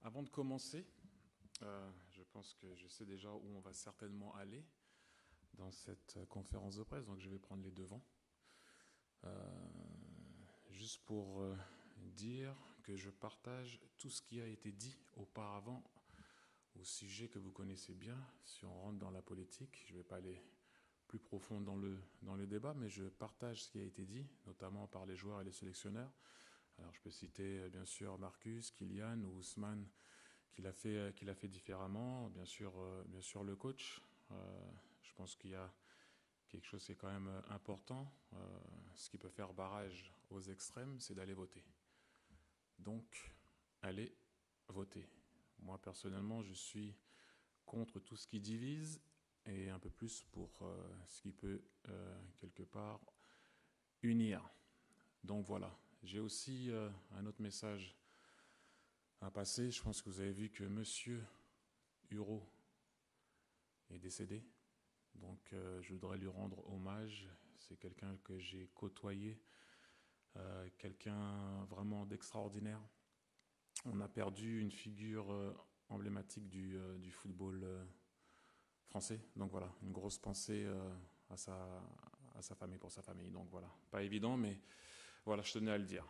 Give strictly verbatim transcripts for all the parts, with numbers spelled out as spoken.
Avant de commencer, euh, je pense que je sais déjà où on va certainement aller dans cette euh, conférence de presse, donc je vais prendre les devants. Euh, juste pour euh, dire que je partage tout ce qui a été dit auparavant au sujet que vous connaissez bien. Si on rentre dans la politique, je ne vais pas aller plus profond dans le, dans le débat, mais je partage ce qui a été dit, notamment par les joueurs et les sélectionneurs. Alors je peux citer bien sûr Marcus, Kylian ou Ousmane qui l'a fait, qui l'a fait différemment, bien sûr, euh, bien sûr le coach. Euh, je pense qu'il y a quelque chose qui est quand même important. Euh, ce qui peut faire barrage aux extrêmes, c'est d'aller voter. Donc, allez voter. Moi, personnellement, je suis contre tout ce qui divise et un peu plus pour euh, ce qui peut, euh, quelque part, unir. Donc voilà. J'ai aussi euh, un autre message à passer. Je pense que vous avez vu que Monsieur Huro est décédé. Donc euh, je voudrais lui rendre hommage. C'est quelqu'un que j'ai côtoyé, euh, quelqu'un vraiment d'extraordinaire. On a perdu une figure euh, emblématique du, euh, du football euh, français. Donc voilà, une grosse pensée euh, à, sa, à sa famille, pour sa famille. Donc voilà, pas évident, mais voilà, je tenais à le dire.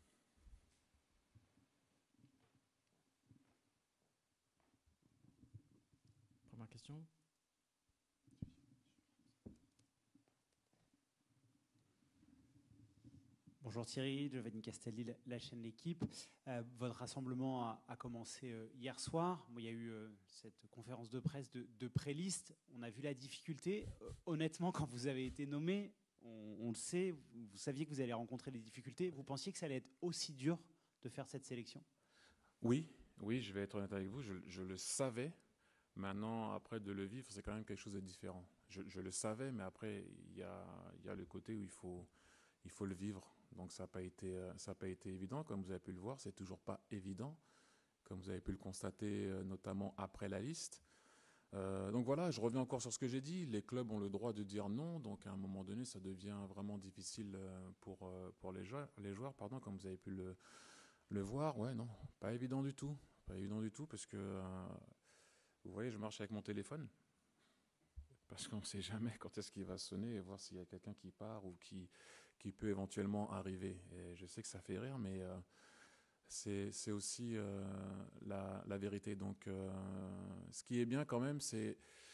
Première question. Bonjour Thierry, Giovanni Castelli, la- la chaîne L'équipe. Euh, votre rassemblement a, a commencé euh, hier soir. Bon, il y a eu euh, cette conférence de presse de, de pré-liste. On a vu la difficulté. Euh, honnêtement, quand vous avez été nommé, on, on le sait, vous, vous saviez que vous allez rencontrer des difficultés. Vous pensiez que ça allait être aussi dur de faire cette sélection? Oui, oui, je vais être honnête avec vous, je, je le savais. Maintenant, après de le vivre, c'est quand même quelque chose de différent. Je, je le savais, mais après, il y a, il y a le côté où il faut, il faut le vivre. Donc ça n'a pas été, euh, ça n'a pas été évident, comme vous avez pu le voir, c'est toujours pas évident, comme vous avez pu le constater, euh, notamment après la liste. Euh, donc voilà, je reviens encore sur ce que j'ai dit. Les clubs ont le droit de dire non, donc à un moment donné, ça devient vraiment difficile euh, pour, euh, pour les joueurs, les joueurs, pardon, comme vous avez pu le, le voir. Ouais, non, pas évident du tout, pas évident du tout, parce que euh, vous voyez, je marche avec mon téléphone. Parce qu'on ne sait jamais quand est-ce qu'il va sonner et voir s'il y a quelqu'un qui part ou qui, qui peut éventuellement arriver. Et je sais que ça fait rire, mais euh, c'est, c'est aussi euh, la, la vérité. Donc, euh, ce qui est bien quand même, c'est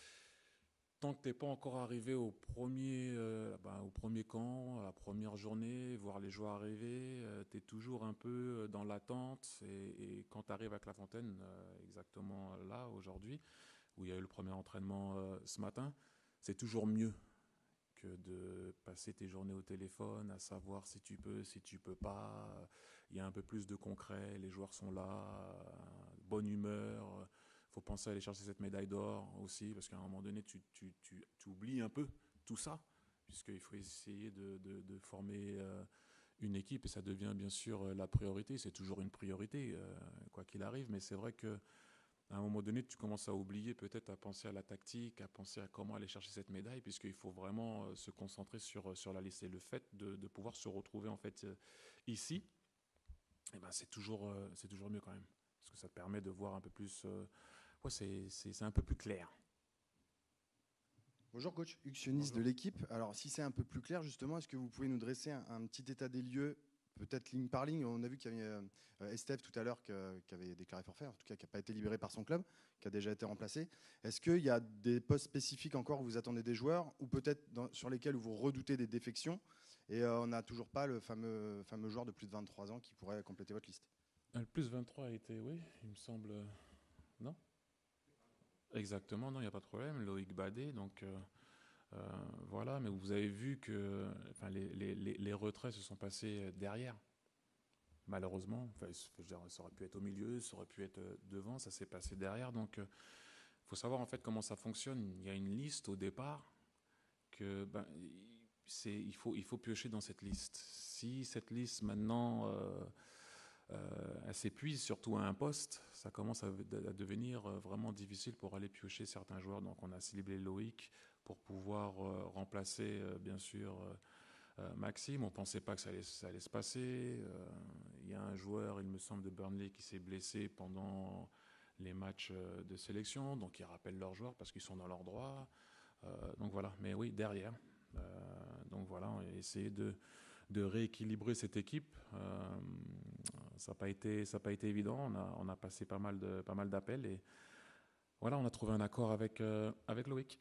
tant que tu n'es pas encore arrivé au premier, euh, bah, au premier camp, à la première journée, voir les joueurs arriver, euh, tu es toujours un peu dans l'attente. Et, et quand tu arrives à Clairefontaine, euh, exactement là, aujourd'hui, où il y a eu le premier entraînement euh, ce matin, c'est toujours mieux que de passer tes journées au téléphone, à savoir si tu peux, si tu peux pas. Il y a un peu plus de concret, les joueurs sont là, bonne humeur. Il faut penser à aller chercher cette médaille d'or aussi, parce qu'à un moment donné, tu, tu, tu, tu oublies un peu tout ça, puisqu'il faut essayer de, de, de former euh, une équipe, et ça devient bien sûr la priorité. C'est toujours une priorité, euh, quoi qu'il arrive, mais c'est vrai que à un moment donné, tu commences à oublier, peut-être à penser à la tactique, à penser à comment aller chercher cette médaille, puisqu'il faut vraiment euh, se concentrer sur, euh, sur la liste. Et le fait de, de pouvoir se retrouver en fait euh, ici, eh ben, c'est toujours, euh, c'est toujours mieux quand même. Parce que ça te permet de voir un peu plus. Euh, ouais, c'est, c'est, c'est un peu plus clair. Bonjour coach, Hugues Sionis de Bonjour. l'équipe. Alors si c'est un peu plus clair justement, est-ce que vous pouvez nous dresser un, un petit état des lieux, peut-être ligne par ligne? On a vu qu'il y avait euh, Estève tout à l'heure qui, qui avait déclaré forfait, en tout cas qui n'a pas été libéré par son club, qui a déjà été remplacé. Est-ce qu'il y a des postes spécifiques encore où vous attendez des joueurs, ou peut-être dans- sur lesquels vous redoutez des défections, et euh, on n'a toujours pas le fameux, fameux joueur de plus de vingt-trois ans qui pourrait compléter votre liste? Euh, Le plus vingt-trois a été, oui, il me semble. euh, Non. Exactement, non, il n'y a pas de problème. Loïc Badet, donc euh, euh, voilà, mais vous avez vu que enfin, les, les, les, les retraits se sont passés derrière. Malheureusement, enfin, je veux dire, ça aurait pu être au milieu, ça aurait pu être euh, devant, ça s'est passé derrière. Donc, il faut savoir en fait comment ça fonctionne. Il y a une liste au départ que ben, c'est, il faut, il faut piocher dans cette liste. Si cette liste maintenant euh, euh, elle s'épuise, surtout à un poste, ça commence à, à devenir euh, vraiment difficile pour aller piocher certains joueurs. Donc, on a ciblé Loïc pour pouvoir euh, remplacer, euh, bien sûr. Euh, euh, Maxime, on ne pensait pas que ça allait, ça allait se passer. Euh, il y a un joueur, il me semble, de Burnley qui s'est blessé pendant les matchs de sélection, donc ils rappellent leurs joueurs parce qu'ils sont dans leurs droits. Euh, donc voilà, mais oui, derrière. Euh, donc voilà, on a essayé de, de rééquilibrer cette équipe. Euh, ça n'a pas été, ça n'a pas été évident. On a, on a passé pas mal de, pas mal d'appels et voilà, on a trouvé un accord avec, euh, avec Loïc.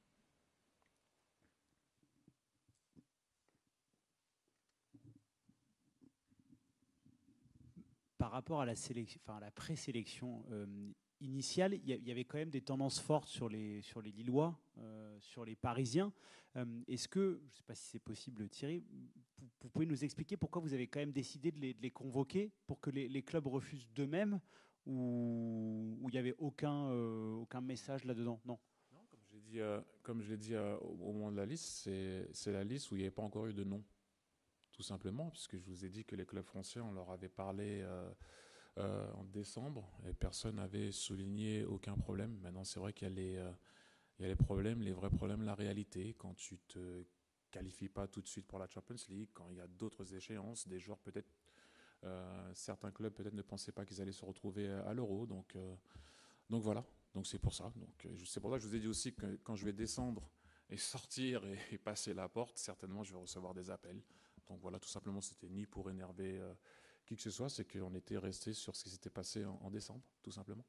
Par rapport à la, sélection, enfin, à la présélection euh, initiale, il y, y avait quand même des tendances fortes sur les, sur les Lillois, euh, sur les Parisiens. Euh, Est-ce que, je ne sais pas si c'est possible, Thierry, vous, vous pouvez nous expliquer pourquoi vous avez quand même décidé de les, de les convoquer pour que les, les clubs refusent d'eux-mêmes, ou il n'y avait aucun, euh, aucun message là-dedans? Non. Non, comme je l'ai dit, euh, comme je l'ai dit euh, au, au moment de la liste, c'est la liste où il n'y avait pas encore eu de nom. Tout simplement, puisque je vous ai dit que les clubs français, on leur avait parlé euh, euh, en décembre et personne n'avait souligné aucun problème. Maintenant, c'est vrai qu'il y a les, euh, il y a les problèmes, les vrais problèmes, la réalité. Quand tu te qualifies pas tout de suite pour la Champions League, quand il y a d'autres échéances, des joueurs peut-être, euh, certains clubs peut-être ne pensaient pas qu'ils allaient se retrouver à l'Euro. Donc, euh, donc voilà. Donc c'est pour ça. Donc euh, c'est pour ça que je vous ai dit aussi que quand je vais descendre et sortir et, et passer la porte, certainement je vais recevoir des appels. Donc voilà, tout simplement, c'était ni pour énerver euh, qui que ce soit, c'est qu'on était resté sur ce qui s'était passé en, en décembre, tout simplement.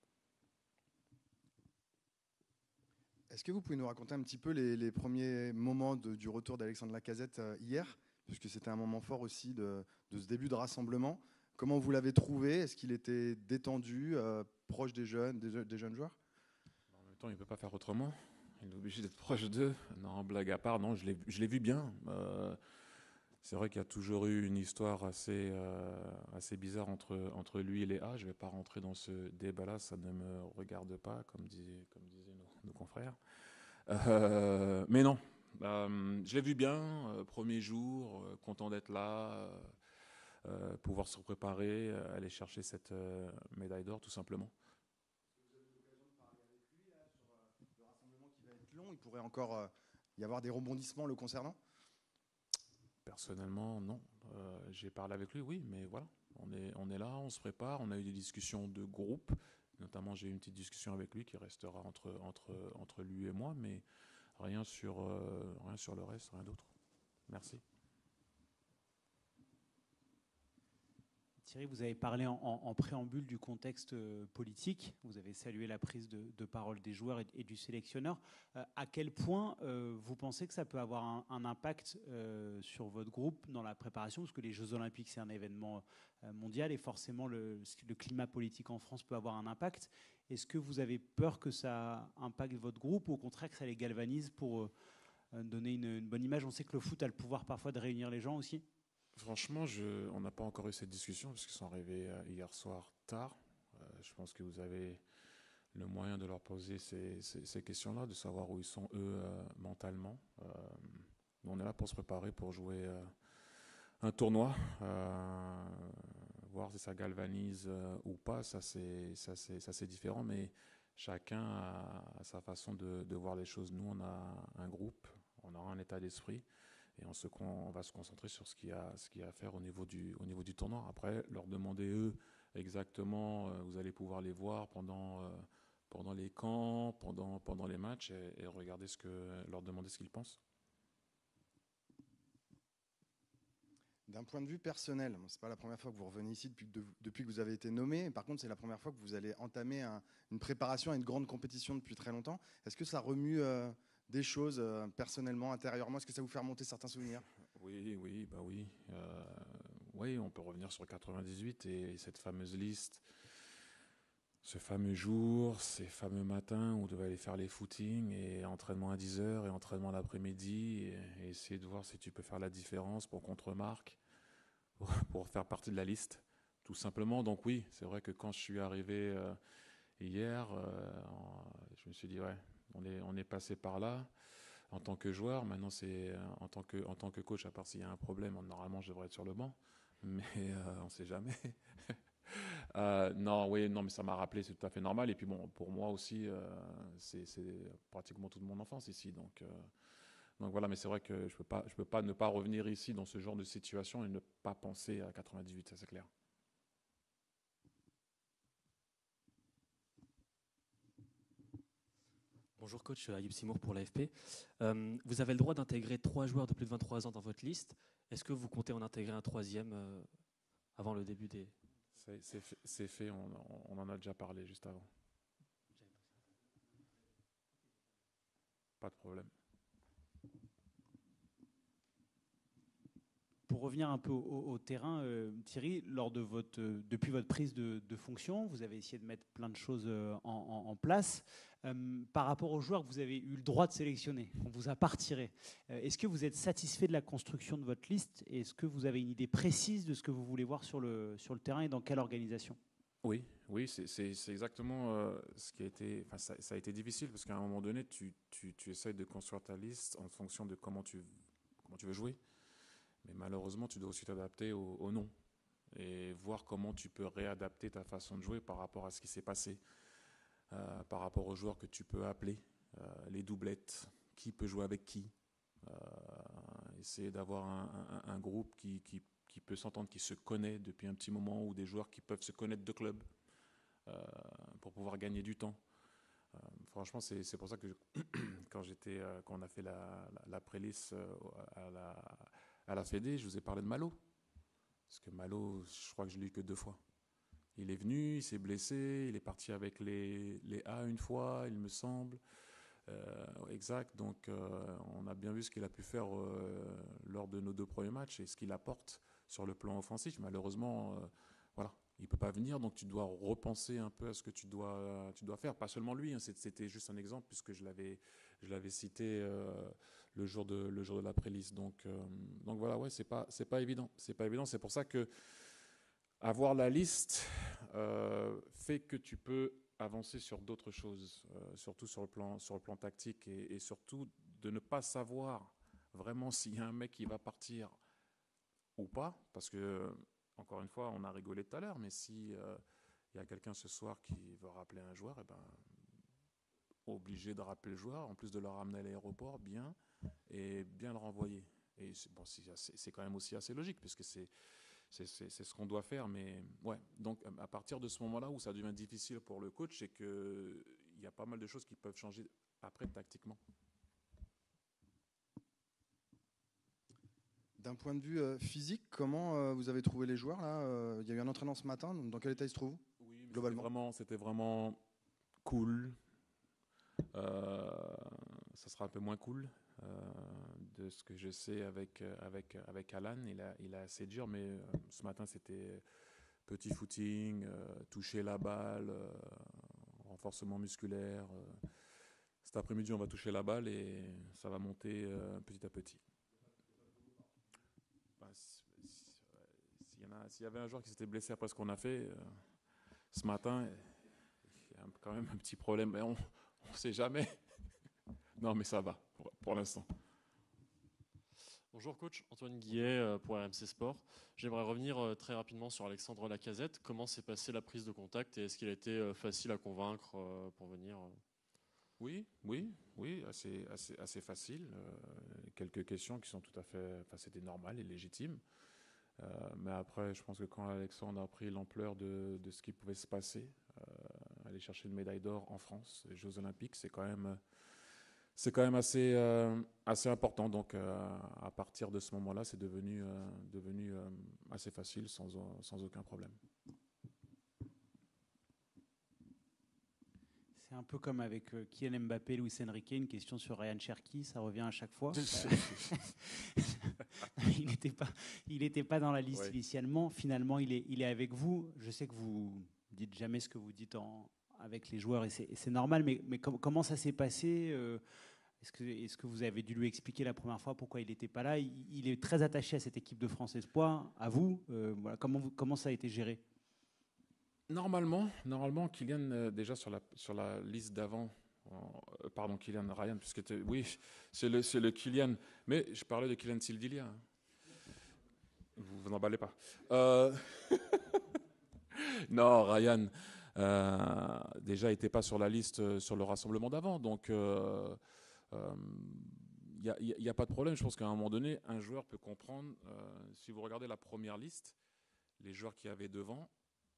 Est-ce que vous pouvez nous raconter un petit peu les, les premiers moments de, du retour d'Alexandre Lacazette euh, hier, puisque c'était un moment fort aussi de, de ce début de rassemblement. Comment vous l'avez trouvé? Est-ce qu'il était détendu, euh, proche des jeunes, des, des jeunes joueurs? En même temps, il ne peut pas faire autrement. Il est obligé d'être proche d'eux. Non, blague à part, non, je l'ai vu bien. Euh, C'est vrai qu'il y a toujours eu une histoire assez, euh, assez bizarre entre, entre lui et Léa. Je ne vais pas rentrer dans ce débat-là, ça ne me regarde pas, comme, dis, comme disaient nos, nos confrères. Euh, mais non, euh, je l'ai vu bien, euh, premier jour, euh, content d'être là, euh, euh, pouvoir se préparer, euh, aller chercher cette euh, médaille d'or, tout simplement. Le rassemblement qui va être long, il pourrait encore euh, y avoir des rebondissements le concernant? Personnellement, non. Euh, j'ai parlé avec lui, oui, mais voilà. On est, on est là, on se prépare, on a eu des discussions de groupe. Notamment, j'ai eu une petite discussion avec lui qui restera entre, entre, entre lui et moi, mais rien sur, euh, rien sur le reste, rien d'autre. Merci. Thierry, vous avez parlé en, en, en préambule du contexte euh, politique. Vous avez salué la prise de, de parole des joueurs et, et du sélectionneur. Euh, à quel point euh, vous pensez que ça peut avoir un, un impact euh, sur votre groupe dans la préparation? Parce que les Jeux Olympiques, c'est un événement euh, mondial et forcément le, le climat politique en France peut avoir un impact. Est-ce que vous avez peur que ça impacte votre groupe ou au contraire que ça les galvanise pour euh, donner une, une bonne image? On sait que le foot a le pouvoir parfois de réunir les gens aussi. Franchement, je, on n'a pas encore eu cette discussion parce qu'ils sont arrivés hier soir tard. Euh, je pense que vous avez le moyen de leur poser ces, ces, ces questions-là, de savoir où ils sont eux euh, mentalement. Euh, on est là pour se préparer pour jouer euh, un tournoi, euh, voir si ça galvanise euh, ou pas, ça c'est ça c'est ça c'est différent, mais chacun a, a sa façon de, de voir les choses. Nous, on a un groupe, on aura un état d'esprit. Et on, se, on va se concentrer sur ce qu'il y a, ce qu'il y a à faire au niveau, du, au niveau du tournoi. Après, leur demander eux exactement, euh, vous allez pouvoir les voir pendant, euh, pendant les camps, pendant, pendant les matchs, et, et regarder ce que, leur demander ce qu'ils pensent. D'un point de vue personnel, ce n'est pas la première fois que vous revenez ici depuis, de, depuis que vous avez été nommé. Par contre, c'est la première fois que vous allez entamer un, une préparation à une grande compétition depuis très longtemps. Est-ce que ça remue euh, des choses euh, personnellement, intérieurement? Est-ce que ça vous fait remonter certains souvenirs? Oui, oui, bah oui. Euh, oui, on peut revenir sur quatre-vingt-dix-huit et cette fameuse liste, ce fameux jour, ces fameux matins où on devait aller faire les footings et entraînement à dix heures et entraînement l'après-midi et, et essayer de voir si tu peux faire la différence pour qu'on te remarque, pour, pour faire partie de la liste, tout simplement. Donc oui, c'est vrai que quand je suis arrivé euh, hier, euh, je me suis dit, ouais, on est, on est passé par là. En tant que joueur, maintenant c'est en tant que, en tant que coach, à part s'il y a un problème, normalement je devrais être sur le banc, mais euh, on ne sait jamais. euh, non, oui, non, mais ça m'a rappelé, c'est tout à fait normal. Et puis bon, pour moi aussi, euh, c'est pratiquement toute mon enfance ici, donc, euh, Donc voilà, mais c'est vrai que je ne peux pas, je peux pas ne pas revenir ici dans ce genre de situation et ne pas penser à quatre-vingt-dix-huit, ça c'est clair. Bonjour coach, Ayoub Simour pour l'A F P. Euh, vous avez le droit d'intégrer trois joueurs de plus de vingt-trois ans dans votre liste. Est-ce que vous comptez en intégrer un troisième euh, avant le début des... C'est, c'est fait, c'est fait on, on en a déjà parlé juste avant. Pas de problème. Pour revenir un peu au, au, au terrain, euh, Thierry, lors de votre, euh, depuis votre prise de, de fonction, vous avez essayé de mettre plein de choses euh, en, en, en place. Euh, par rapport aux joueurs que vous avez eu le droit de sélectionner, on vous a pas retiré. Euh, est-ce que vous êtes satisfait de la construction de votre liste? Et est-ce que vous avez une idée précise de ce que vous voulez voir sur le, sur le terrain et dans quelle organisation? Oui, oui, c'est, c'est, c'est exactement euh, ce qui a été. Enfin, ça, ça a été difficile parce qu'à un moment donné, tu, tu, tu essayes de construire ta liste en fonction de comment tu, comment tu veux jouer. Mais malheureusement, tu dois aussi t'adapter au, au nom et voir comment tu peux réadapter ta façon de jouer par rapport à ce qui s'est passé, euh, par rapport aux joueurs que tu peux appeler, euh, les doublettes, qui peut jouer avec qui. Euh, essayer d'avoir un, un, un groupe qui, qui, qui peut s'entendre, qui se connaît depuis un petit moment, ou des joueurs qui peuvent se connaître de club euh, pour pouvoir gagner du temps. Euh, franchement, c'est, c'est pour ça que je, quand, j'étais, euh, quand on a fait la, la, la pré-liste euh, à la... À la Fédé, je vous ai parlé de Malo. Parce que Malo, je crois que je l'ai eu que deux fois. Il est venu, il s'est blessé, il est parti avec les, les A une fois, il me semble. Euh, exact. Donc, euh, on a bien vu ce qu'il a pu faire euh, lors de nos deux premiers matchs et ce qu'il apporte sur le plan offensif. Malheureusement, euh, voilà, il ne peut pas venir. Donc, tu dois repenser un peu à ce que tu dois, tu dois faire. Pas seulement lui, hein, c'était juste un exemple puisque je l'avais, je l'avais cité euh, le jour de, le jour de la pré-liste. Donc, euh, donc voilà, ouais, c'est pas, c'est pas évident. C'est pas évident. C'est pour ça que avoir la liste euh, fait que tu peux avancer sur d'autres choses, euh, surtout sur le plan, sur le plan tactique et, et surtout de ne pas savoir vraiment s'il y a un mec qui va partir ou pas, parce que, encore une fois, on a rigolé tout à l'heure, mais si euh, il y a quelqu'un ce soir qui veut rappeler un joueur, eh ben, obligé de rappeler le joueur, en plus de le ramener à l'aéroport, bien, et bien le renvoyer. Et c'est, bon, c'est, c'est quand même aussi assez logique, puisque c'est C'est, c'est, c'est ce qu'on doit faire, mais ouais. Donc, à partir de ce moment-là où ça devient difficile pour le coach, c'est qu'il y a pas mal de choses qui peuvent changer après tactiquement. D'un point de vue euh, physique, comment euh, vous avez trouvé les joueurs là euh, Il y a eu un entraînement ce matin, dans quel état ils se trouvent? Oui, globalement? C'était vraiment, c'était vraiment cool. Euh, ça sera un peu moins cool. Euh, de ce que je sais avec, avec, avec Alan, il a, il a assez dur, mais euh, ce matin c'était petit footing, euh, toucher la balle, euh, renforcement musculaire. Euh. Cet après-midi, on va toucher la balle et ça va monter euh, petit à petit. Ben, s'il y en a, s'il y avait un joueur qui s'était blessé après ce qu'on a fait, euh, ce matin, il y a quand même un petit problème, mais on ne sait jamais. Non, mais ça va pour, pour l'instant. Bonjour coach, Antoine Guillet pour R M C Sport. J'aimerais revenir très rapidement sur Alexandre Lacazette. Comment s'est passée la prise de contact et est-ce qu'il a été facile à convaincre pour venir? Oui, oui, oui, assez, assez, assez facile. Euh, quelques questions qui sont tout à fait, enfin c'était normal et légitime. Euh, mais après, je pense que quand Alexandre a pris l'ampleur de, de ce qui pouvait se passer, euh, aller chercher une médaille d'or en France, les Jeux Olympiques, c'est quand même... C'est quand même assez, euh, assez important. Donc, euh, à partir de ce moment-là, c'est devenu, euh, devenu euh, assez facile, sans, sans aucun problème. C'est un peu comme avec euh, Kylian Mbappé, Luis Enrique, une question sur Ryan Cherki, ça revient à chaque fois. il n'était pas, il n'était pas dans la liste ouais. initialement. Finalement, il est, il est avec vous. Je sais que vous dites jamais ce que vous dites en... avec les joueurs et c'est, et c'est normal, mais, mais com- comment ça s'est passé euh, est-ce que, est-ce que vous avez dû lui expliquer la première fois pourquoi il n'était pas là? il, il est très attaché à cette équipe de France Espoir, à vous. Euh, voilà, comment, vous, comment ça a été géré? Normalement, normalement Kylian, euh, déjà sur la, sur la liste d'avant, euh, pardon, Kylian Ryan, puisque oui, c'est le, c'est le Kylian, mais je parlais de Kylian Sildilia. Hein. Vous vous emballez pas. Euh... non, Ryan... Euh, déjà n'était pas sur la liste euh, sur le rassemblement d'avant, donc euh, euh, Il n'y a, y a- y a pas de problème. Je pense qu'à un moment donné, un joueur peut comprendre. Euh, si vous regardez la première liste, les joueurs qu'il y avait devant,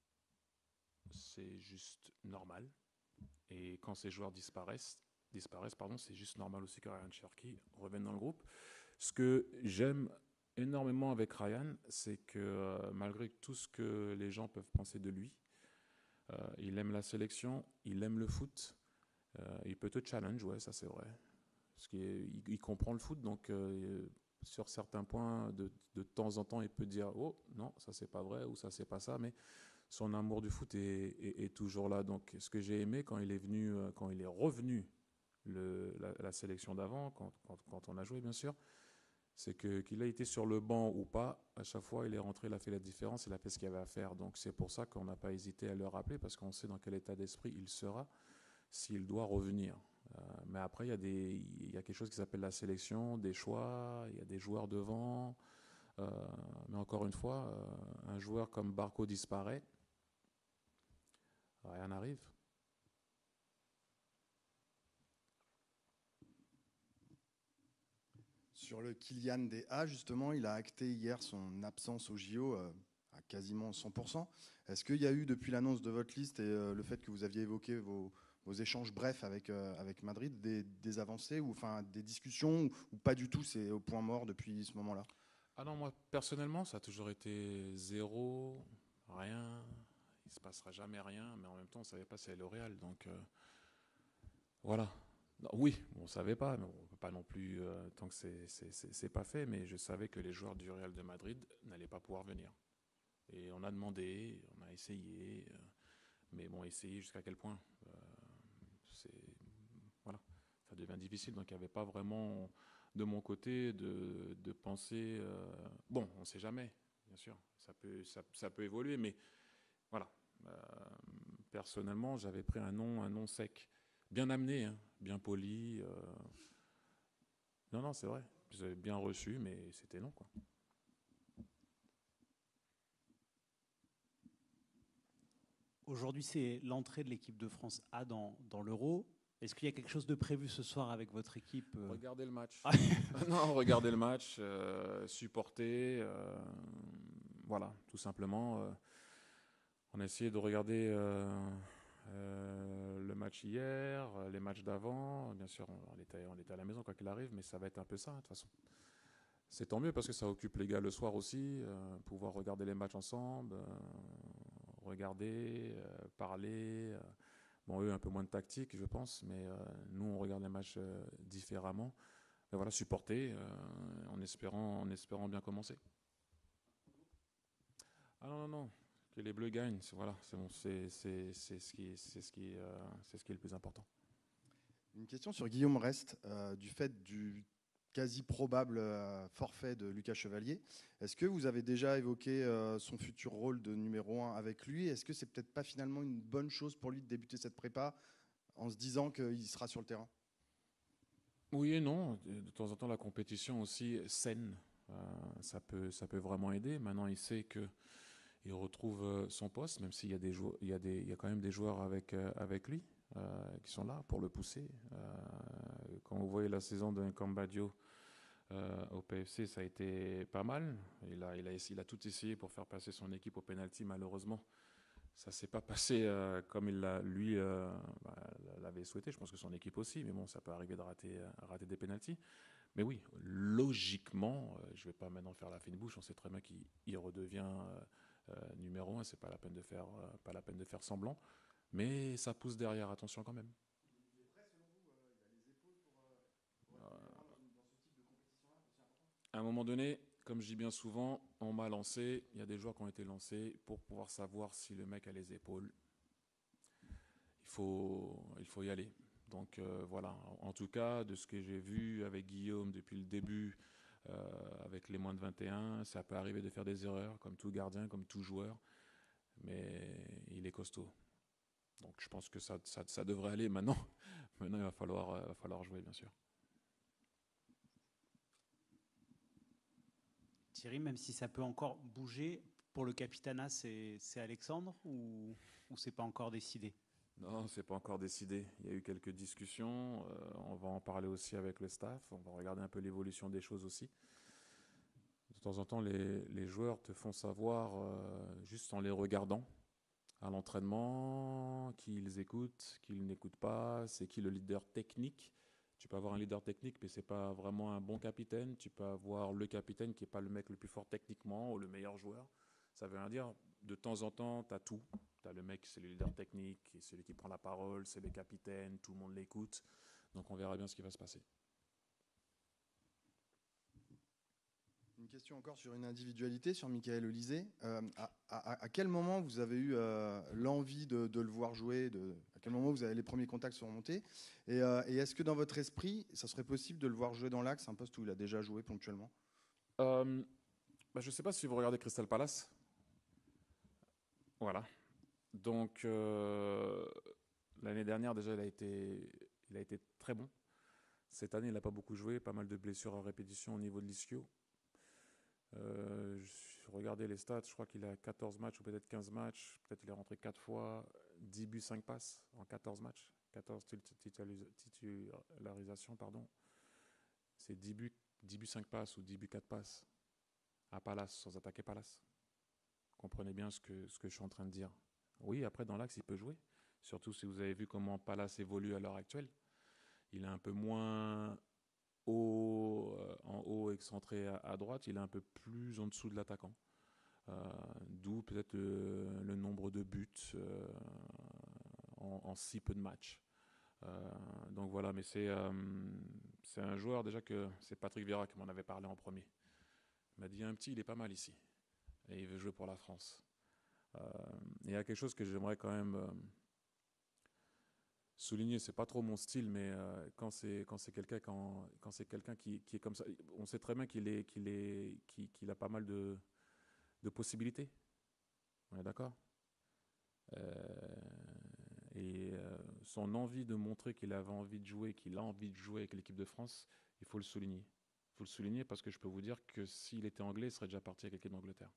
c'est juste normal. Et quand ces joueurs disparaissent, disparaissent pardon, c'est juste normal aussi que Ryan Cherky revienne dans le groupe. Ce que j'aime énormément avec Ryan, c'est que euh, malgré tout ce que les gens peuvent penser de lui, euh, il aime la sélection, il aime le foot, euh, il peut te challenge, ouais, ça c'est vrai. Parce qu'il il, il comprend le foot, donc euh, sur certains points, de, de temps en temps, il peut dire oh non, ça c'est pas vrai ou ça c'est pas ça, mais son amour du foot est, est, est toujours là. Donc, ce que j'ai aimé quand il est venu, euh, quand il est revenu le, la, la sélection d'avant, quand, quand, quand on a joué bien sûr, c'est que qu'il a été sur le banc ou pas, à chaque fois il est rentré, il a fait la différence, il a fait ce qu'il y avait à faire. Donc c'est pour ça qu'on n'a pas hésité à le rappeler parce qu'on sait dans quel état d'esprit il sera s'il doit revenir. Euh, mais après il y a des, il y a quelque chose qui s'appelle la sélection, des choix, il y a des joueurs devant. Euh, mais encore une fois, euh, un joueur comme Barco disparaît. Rien n'arrive. Sur le Kylian D A, justement, il a acté hier son absence au J O euh, à quasiment cent pour cent. Est-ce qu'il y a eu, depuis l'annonce de votre liste et euh, le fait que vous aviez évoqué vos, vos échanges brefs avec, euh, avec Madrid, des, des avancées ou enfin, des discussions ou, ou pas du tout, c'est au point mort depuis ce moment-là? Ah non, moi, personnellement, ça a toujours été zéro, rien. Il ne se passera jamais rien, mais en même temps, on ne savait pas si elle est au Real. Donc, euh, voilà. Non, oui, on ne savait pas, mais on ne peut pas non plus, euh, tant que ce n'est pas fait, mais je savais que les joueurs du Real de Madrid n'allaient pas pouvoir venir. Et on a demandé, on a essayé, euh, mais bon, essayer jusqu'à quel point euh, c'est, voilà, ça devient difficile. Donc, il n'y avait pas vraiment, de mon côté, de, de penser. Euh, bon, on ne sait jamais, bien sûr, ça peut, ça, ça peut évoluer, mais voilà. Euh, personnellement, j'avais pris un nom, un nom sec, bien amené, hein, bien poli. Euh, non, non, c'est vrai. J'avais bien reçu, mais c'était non, quoi. Aujourd'hui, c'est l'entrée de l'équipe de France A dans, dans l'Euro. Est-ce qu'il y a quelque chose de prévu ce soir avec votre équipe? Regardez le match. Non, regardez le match, euh, supporter. Euh, voilà, tout simplement. Euh, on a essayé de regarder euh, euh, le match hier, les matchs d'avant. Bien sûr, on était, on était à la maison quoi qu'il arrive, mais ça va être un peu ça, de toute façon. C'est tant mieux parce que ça occupe les gars le soir aussi, euh, pouvoir regarder les matchs ensemble, euh, regarder, euh, parler. Euh, bon, eux, un peu moins de tactique, je pense, mais euh, nous, on regarde les matchs euh, différemment. Mais voilà, supporter euh, en, espérant, en espérant bien commencer. Ah non, non, non, que les Bleus gagnent, c'est, voilà, c'est, bon, c'est, c'est, c'est, ce qui, c'est, ce qui, euh, c'est ce qui est le plus important. Une question sur Guillaume Rest, euh, du fait du quasi probable euh, forfait de Lucas Chevalier. Est-ce que vous avez déjà évoqué euh, son futur rôle de numéro un avec lui? Est-ce que c'est peut-être pas finalement une bonne chose pour lui de débuter cette prépa en se disant qu'il sera sur le terrain? Oui et non. De temps en temps, la compétition aussi saine, euh, ça peut, ça peut vraiment aider. Maintenant, il sait que il retrouve euh, son poste, même s'il y a des jou- il y a des, il y a quand même des joueurs avec euh, avec lui euh, qui sont là pour le pousser. Euh, quand vous voyez la saison de Cambadio euh, au P F C, ça a été pas mal. Il a, il a, essayé- il a tout essayé pour faire passer son équipe au penalty. Malheureusement, ça s'est pas passé euh, comme il l'a, lui euh, bah, l'avait souhaité. Je pense que son équipe aussi, mais bon, ça peut arriver de rater, euh, rater des pénaltys. Mais oui, logiquement, euh, je vais pas maintenant faire la fine bouche. On sait très bien qu'il il redevient euh, euh, numéro un. C'est pas la peine de faire, euh, pas la peine de faire semblant. Mais ça pousse derrière. Attention quand même. À un moment donné, comme je dis bien souvent, on m'a lancé. Il y a des joueurs qui ont été lancés pour pouvoir savoir si le mec a les épaules. Il faut, il faut y aller. Donc euh, voilà, en tout cas, de ce que j'ai vu avec Guillaume depuis le début, euh, avec les moins de vingt et un, ça peut arriver de faire des erreurs, comme tout gardien, comme tout joueur, mais il est costaud. Donc je pense que ça, ça, ça devrait aller maintenant. Maintenant, il va falloir, euh, va falloir jouer, bien sûr. Thierry, même si ça peut encore bouger, pour le Capitana, c'est, c'est Alexandre ou, ou c'est pas encore décidé? Non, c'est pas encore décidé. Il y a eu quelques discussions. Euh, on va en parler aussi avec le staff. On va regarder un peu l'évolution des choses aussi. De temps en temps, les, les joueurs te font savoir, euh, juste en les regardant, à l'entraînement, qui ils écoutent, qui ils n'écoutent pas, c'est qui le leader technique. Tu peux avoir un leader technique, mais c'est pas vraiment un bon capitaine. Tu peux avoir le capitaine qui est pas le mec le plus fort techniquement ou le meilleur joueur. Ça veut rien dire. De temps en temps, tu as tout. Tu as le mec, c'est le leader technique, c'est celui qui prend la parole, c'est le capitaine, tout le monde l'écoute. Donc on verra bien ce qui va se passer. Une question encore sur une individualité, sur Michaël Olysée. Euh, à, à, à quel moment vous avez eu euh, l'envie de, de le voir jouer de, À quel moment vous avez les premiers contacts sont remontés Et, euh, et est-ce que dans votre esprit, ça serait possible de le voir jouer dans l'axe, un poste où il a déjà joué ponctuellement? euh, bah, Je ne sais pas si vous regardez Crystal Palace. Voilà. Donc euh, l'année dernière déjà, il a été, il a été très bon. Cette année, il n'a pas beaucoup joué, pas mal de blessures à répétition au niveau de l'ischio. Euh, je regardais les stats, je crois qu'il a quatorze matchs ou peut-être quinze matchs. Peut-être il est rentré quatre fois, dix buts, cinq passes en quatorze matchs. quatorze titularisations, pardon. C'est dix buts, dix buts, cinq passes ou dix buts, quatre passes à Palace, sans attaquer Palace. Comprenez bien ce que, ce que je suis en train de dire. Oui, après dans l'axe, il peut jouer. Surtout si vous avez vu comment Palace évolue à l'heure actuelle. Il est un peu moins haut, euh, en haut excentré à, à droite, il est un peu plus en dessous de l'attaquant. Euh, D'où peut-être le, le nombre de buts euh, en, en si peu de matchs. Euh, donc voilà, mais c'est euh, c'est un joueur déjà que c'est Patrick Vieira qui m'en avait parlé en premier. Il m'a dit un petit, il est pas mal ici et il veut jouer pour la France. Euh, il y a quelque chose que j'aimerais quand même euh, souligner, c'est pas trop mon style, mais euh, quand c'est quand c'est quelqu'un quand, quand c'est quelqu'un qui, qui est comme ça, on sait très bien qu'il est qu'il est qu'il, qu'il a pas mal de, de possibilités. On est d'accord. Euh, et euh, son envie de montrer qu'il avait envie de jouer, qu'il a envie de jouer avec l'équipe de France, il faut le souligner. Il faut le souligner parce que je peux vous dire que s'il était anglais, il serait déjà parti avec l'équipe d'Angleterre.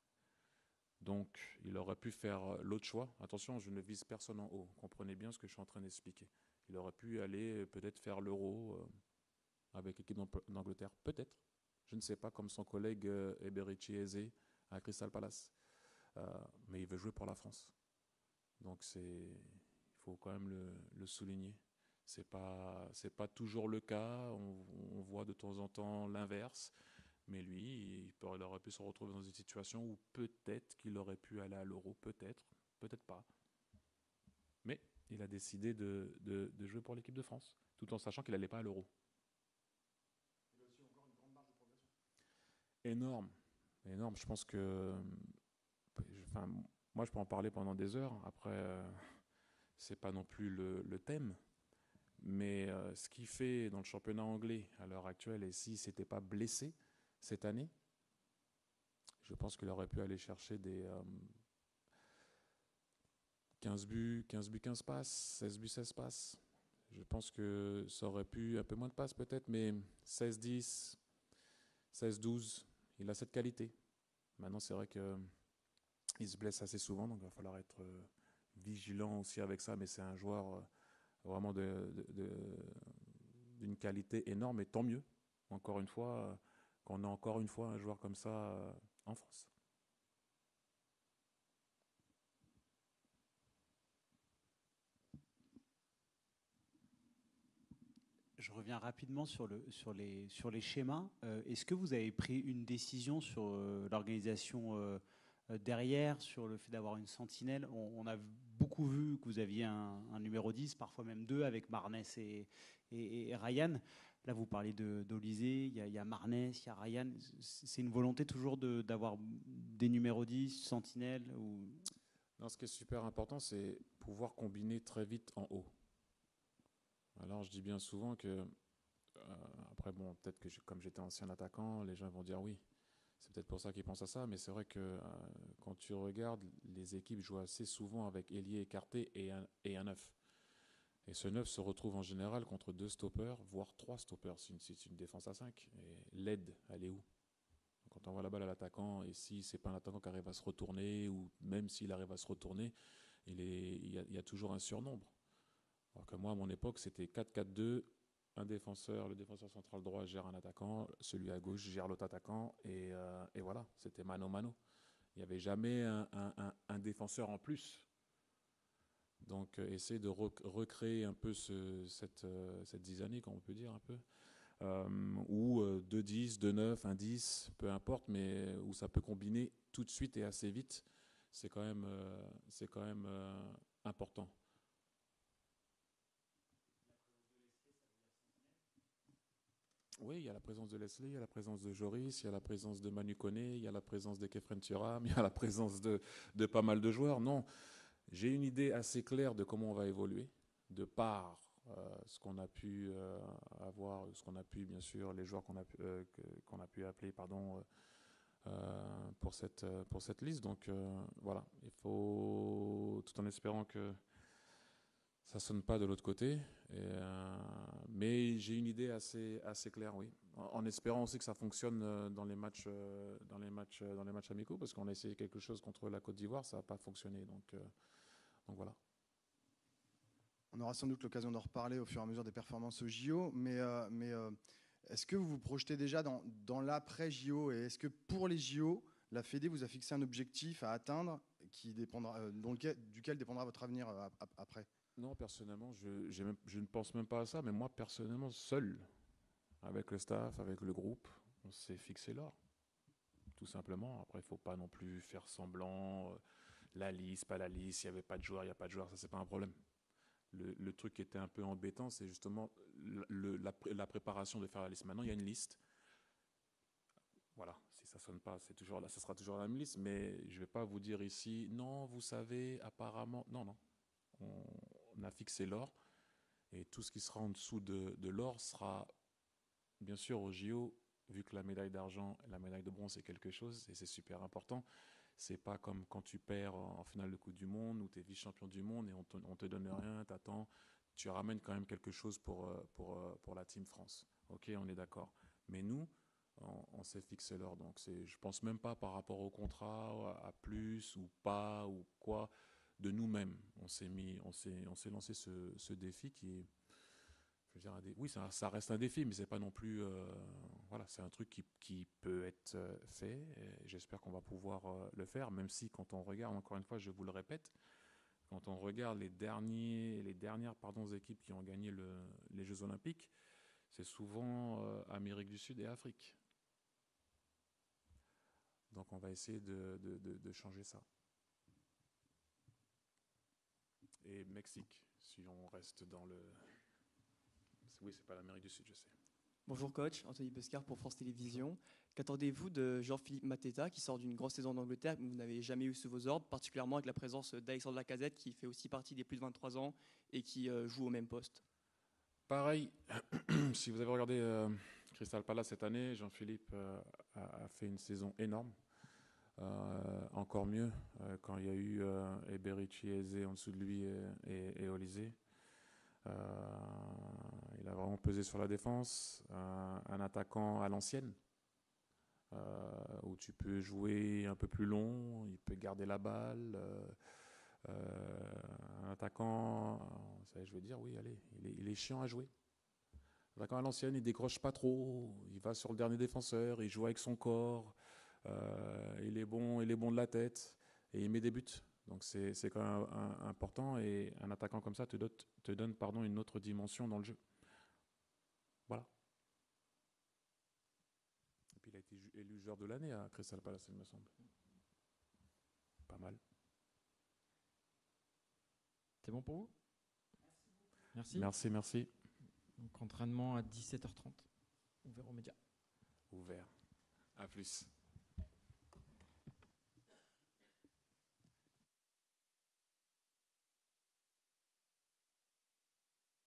Donc, il aurait pu faire l'autre choix. Attention, je ne vise personne en haut. Comprenez bien ce que je suis en train d'expliquer. Il aurait pu aller peut-être faire l'Euro euh, avec l'équipe d'Angleterre. Peut-être. Je ne sais pas, comme son collègue euh, Eberici Eze à Crystal Palace. Euh, mais il veut jouer pour la France. Donc, c'est, il faut quand même le, le souligner. C'est pas, c'est pas toujours le cas. On, on voit de temps en temps l'inverse. Mais lui, il, peut, il aurait pu se retrouver dans une situation où peut-être qu'il aurait pu aller à l'Euro, peut-être, peut-être pas. Mais il a décidé de, de, de jouer pour l'équipe de France, tout en sachant qu'il n'allait pas à l'Euro. Il a aussi encore une grande marge de progression. Énorme, énorme. Je pense que, enfin, moi, je peux en parler pendant des heures. Après, euh, c'est pas non plus le, le thème. Mais euh, ce qu'il fait dans le championnat anglais à l'heure actuelle, et s'il ne s'était pas blessé cette année, je pense qu'il aurait pu aller chercher des euh, quinze buts, quinze buts, quinze passes, seize buts, seize passes. Je pense que ça aurait pu, un peu moins de passes peut-être, mais seize dix, seize douze, il a cette qualité. Maintenant, c'est vrai qu'il se blesse assez souvent, donc il va falloir être vigilant aussi avec ça, mais c'est un joueur vraiment de, de, de, d'une qualité énorme, et tant mieux, encore une fois, qu'on a encore une fois un joueur comme ça en France. Je reviens rapidement sur, le, sur, les, sur les schémas. Euh, est-ce que vous avez pris une décision sur euh, l'organisation euh, derrière, sur le fait d'avoir une sentinelle? on, on a beaucoup vu que vous aviez un, un numéro dix, parfois même deux, avec Marnès et, et, et Ryan. Là, vous parlez d'Olysée, il y, y a Marnès, il y a Ryan. C'est une volonté toujours de, d'avoir des numéros dix, sentinelles ou... Non, ce qui est super important, c'est pouvoir combiner très vite en haut. Alors, je dis bien souvent que, euh, après, bon, peut-être que je, comme j'étais ancien attaquant, les gens vont dire oui, c'est peut-être pour ça qu'ils pensent à ça, mais c'est vrai que euh, quand tu regardes, les équipes jouent assez souvent avec ailier écarté et un, et un neuf. Et ce neuf se retrouve en général contre deux stoppers, voire trois stoppers, si c'est une, une défense à cinq. Et l'aide, elle est où? Quand on envoie la balle à l'attaquant, et si c'est pas un attaquant qui arrive à se retourner, ou même s'il arrive à se retourner, il, est, il, y a, il y a toujours un surnombre. Alors que moi, à mon époque, c'était quatre quatre deux, un défenseur, le défenseur central droit gère un attaquant, celui à gauche gère l'autre attaquant, et, euh, et voilà, c'était mano-mano. Il n'y avait jamais un, un, un, un défenseur en plus. Donc, euh, essayer de rec- recréer un peu ce, cette, euh, cette dynamique, on peut dire un peu, euh, ou euh, deux dix, deux neuf, un dix, peu importe, mais où ça peut combiner tout de suite et assez vite, c'est quand même, euh, c'est quand même euh, important. Oui, il y a la présence de Leslie, il y a la présence de Joris, il y a la présence de Manu Koné, il y a la présence de Kefren Turam, il y a la présence de, de pas mal de joueurs. Non, j'ai une idée assez claire de comment on va évoluer, de par euh, ce qu'on a pu euh, avoir, ce qu'on a pu, bien sûr, les joueurs qu'on a, pu, euh, que- qu'on a pu appeler, pardon, euh, pour cette, euh, pour cette liste. Donc euh, voilà, il faut, tout en espérant que ça sonne pas de l'autre côté. Et, euh, mais j'ai une idée assez, assez claire, oui. En, en espérant aussi que ça fonctionne euh, dans les matchs, euh, dans les matchs, euh, dans les matchs amicaux, parce qu'on a essayé quelque chose contre la Côte d'Ivoire, ça n'a pas fonctionné. Donc, euh, donc voilà. On aura sans doute l'occasion d'en reparler au fur et à mesure des performances au J O, mais, euh, mais euh, est-ce que vous vous projetez déjà dans, dans l'après-J O, et est-ce que pour les J O, la Fédé vous a fixé un objectif à atteindre qui dépendra, euh, dont lequel- duquel dépendra votre avenir euh, ap- après? Non, personnellement, je, j'ai même- je ne pense même pas à ça, mais moi, personnellement, seul, avec le staff, avec le groupe, on s'est fixé l'or, tout simplement. Après, il ne faut pas non plus faire semblant, euh, la liste, pas la liste, il n'y avait pas de joueur, il n'y a pas de joueur, ça, c'est pas un problème. Le, le truc qui était un peu embêtant, c'est justement le- le- la, pré- la préparation de faire la liste. Maintenant, il y a une liste. Voilà, si ça sonne pas, c'est toujours là, ça sera toujours la même liste, mais je vais pas vous dire ici, non, vous savez, apparemment, non, non. On, on a fixé l'or, et tout ce qui sera en dessous de, de l'or sera, bien sûr, au J O, vu que la médaille d'argent et la médaille de bronze, c'est quelque chose, et c'est super important. C'est pas comme quand tu perds en finale de Coupe du Monde, où tu es vice-champion du monde, et on te, on te donne rien, t'attends, tu ramènes quand même quelque chose pour, euh, pour, euh, pour la Team France. Ok, on est d'accord. Mais nous, on, on s'est fixé l'or, donc c'est, je pense même pas par rapport au contrat, à, à plus ou pas, ou quoi, de nous-mêmes. On s'est mis, on s'est, on s'est lancé ce, ce défi qui est, je veux dire, un dé- oui, ça, ça reste un défi, mais c'est pas non plus, euh, voilà, c'est un truc qui, qui peut être euh, fait. Et j'espère qu'on va pouvoir euh, le faire, même si quand on regarde, encore une fois, je vous le répète, quand on regarde les derniers, les dernières, pardon, équipes qui ont gagné le, les Jeux Olympiques, c'est souvent euh, Amérique du Sud et Afrique. Donc on va essayer de, de, de, de changer ça. Et Mexique, si on reste dans le, oui, c'est pas l'Amérique du Sud, je sais. Bonjour coach, Anthony Bescar pour France Télévisions. Qu'attendez-vous de Jean-Philippe Mateta qui sort d'une grosse saison en Angleterre que vous n'avez jamais eu sous vos ordres, particulièrement avec la présence d'Alexandre Lacazette qui fait aussi partie des plus de vingt-trois ans et qui euh, joue au même poste? Pareil, si vous avez regardé euh, Crystal Palace cette année, Jean-Philippe euh, a, a fait une saison énorme. Euh, encore mieux euh, quand il y a eu euh, Eberici, Eze en dessous de lui et, et, et Olysée. Euh, il a vraiment pesé sur la défense. Euh, un attaquant à l'ancienne, euh, où tu peux jouer un peu plus long, il peut garder la balle. Euh, euh, un attaquant, ça, je veux dire, oui, allez, il est, il est chiant à jouer. L'attaquant à l'ancienne, il décroche pas trop, il va sur le dernier défenseur, il joue avec son corps, euh, il est bon, il est bon de la tête et il met des buts. Donc c'est, c'est quand même un, un, important, et un attaquant comme ça te donne, te donne pardon, une autre dimension dans le jeu. Voilà. Et puis il a été élu joueur de l'année à Crystal Palace, il me semble. Pas mal. C'est bon pour vous? Merci. Merci, merci. Donc entraînement à dix-sept heures trente. Ouvert aux médias. Ouvert. À plus.